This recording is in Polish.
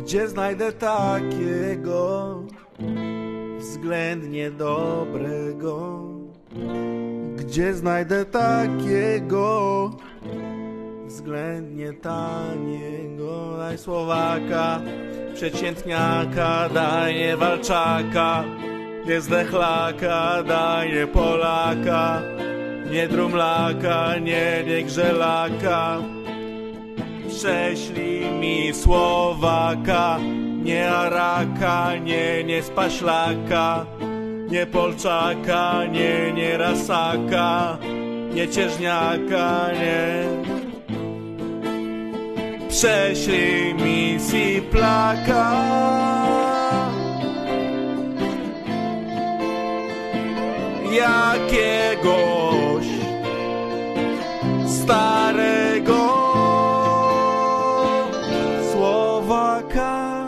Gdzie znajdę takiego względnie dobrego? Gdzie znajdę takiego względnie taniego? Daj Słowaka, przeciętniaka, daj nie Walczaka, nie Zdechlaka, daj nie Polaka, nie Drumlaka, nie Grzelaka. Prześlij mi Słowaka, nie Araka, nie Spaślaka, nie Polczaka, nie Rasaka, nie Cieżniaka, nie. Prześlij mi Siplaka, jakiegoś starego Słowaka.